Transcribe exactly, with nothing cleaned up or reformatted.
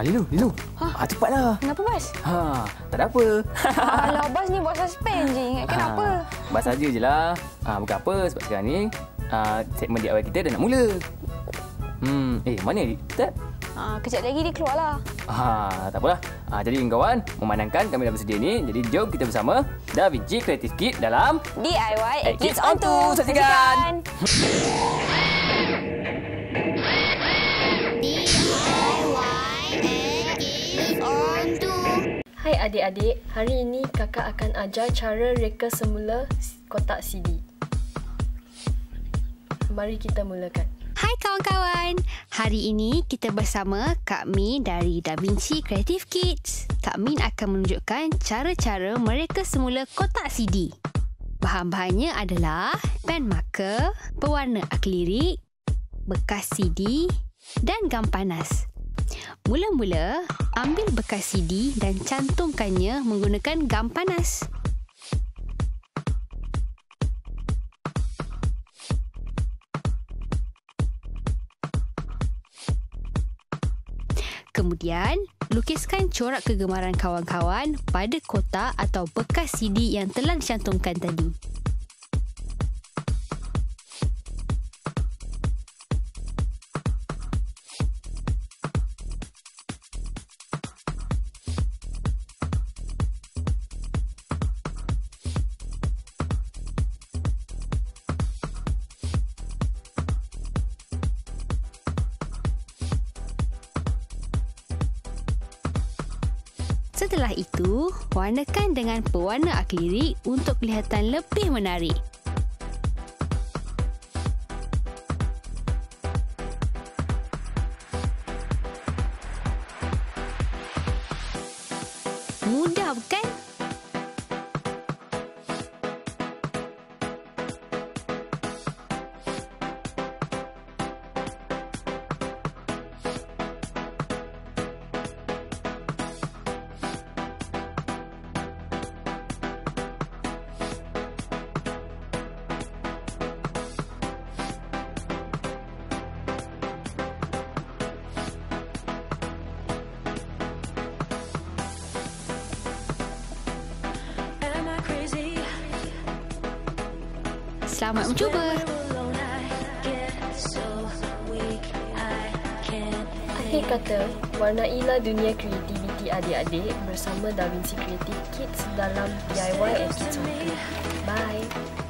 Lilu, Lilu. Ha? Ah, cepatlah. Kenapa, Bas? Ha, tak ada apa. Alah, Bas ni buat suspend je. Ingatkan Ha, apa? Bas saja je lah. Ha, bukan apa sebab sekarang ni uh, segmen D I Y kita dah nak mula. Hmm, eh mana Tat? Ha, kejap lagi dia keluar lah. Ha, tak apalah. Ha, jadi kawan, memandangkan kami dah bersedia ni, jadi jom kita bersama Da Vinci Creative Kit dalam D I Y at Kids On Tu. To. Saksikan. Hai adik-adik, hari ini kakak akan ajar cara reka semula kotak C D. Mari kita mulakan. Hai kawan-kawan, hari ini kita bersama Kak Min dari Da Vinci Creative Kids. Kak Min akan menunjukkan cara-cara mereka semula kotak C D. Bahan-bahannya adalah pen marker, pewarna akrilik, bekas C D dan gam panas. Mula-mula, ambil bekas C D dan cantumkannya menggunakan gam panas. Kemudian, lukiskan corak kegemaran kawan-kawan pada kotak atau bekas C D yang telah dicantumkan tadi. Setelah itu, warnakan dengan pewarna akrilik untuk kelihatan lebih menarik. Mudah bukan? Selamat mencuba! Akhir kata, warnailah dunia kreativiti adik-adik bersama Da Vinci Creative Kids dalam D I Y at Kids On To. Bye!